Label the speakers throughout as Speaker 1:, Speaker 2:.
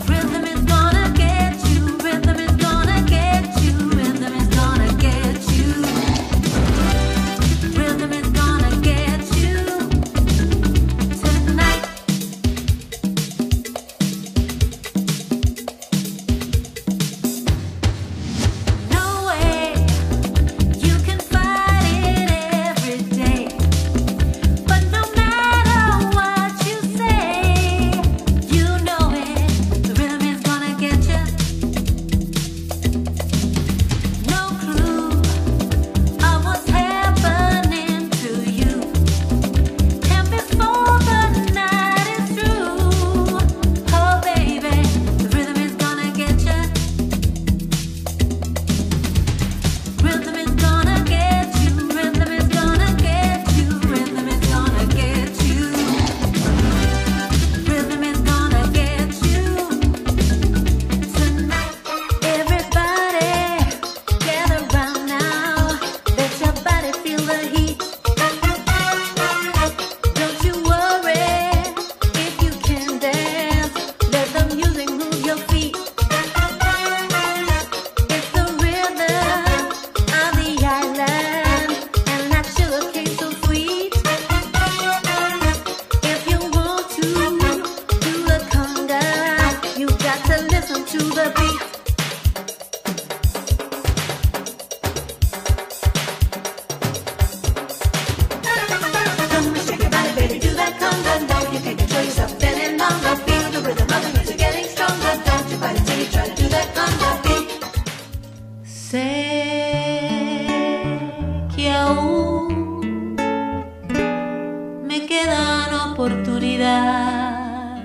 Speaker 1: oportunidad.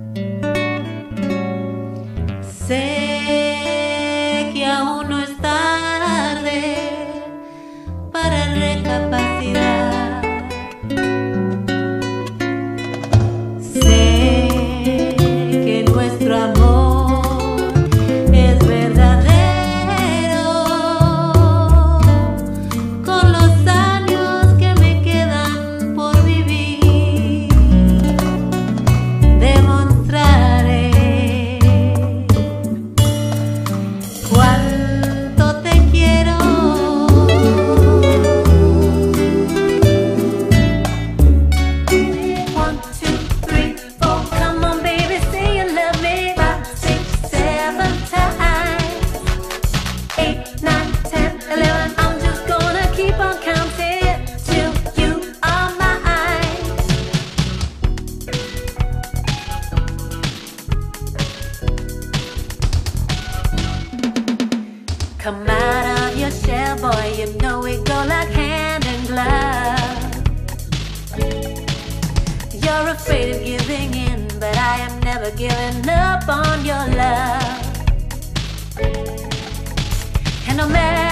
Speaker 1: Sé que aún no es tarde para recapacitar. Sé que nuestro amor es verdadero. Con los años que me quedan por vivir, demostraré cuánto te quiero. One, two, three, four, come on baby, say you love me. 5, 6, 7 times. 8, 9, 10, 11, I'm just gonna keep on counting till you are mine. Come out of your shell, boy, you know we go like hand in glove. You're afraid of giving in, but I am never giving up on your love. And no matter